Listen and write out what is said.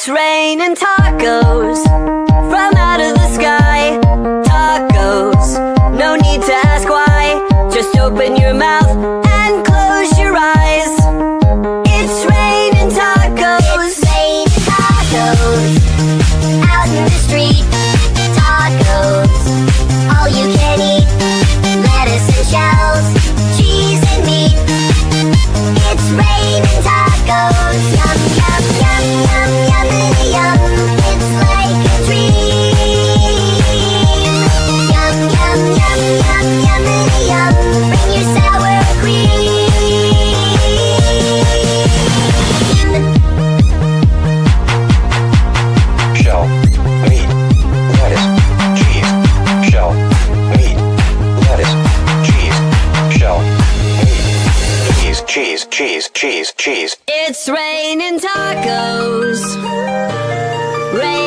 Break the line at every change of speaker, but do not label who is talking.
It's raining tacos from out of the sky. Tacos, no need to ask why. Just open your mouth and close your eyes. It's raining tacos.
It's raining tacos out in the street. Tacos, all you can eat. Lettuce and shells, cheese and meat. It's raining tacos. Yum, yum, yum, yum, yummity yum. It's like a dream. Yum, yum, yum, yum, yummity yum. Bring your sour cream.
Shell, meat, lettuce, cheese. Shell, meat, lettuce, cheese. Shell, meat, cheese, cheese, cheese, cheese.
It's raining tacos. Rain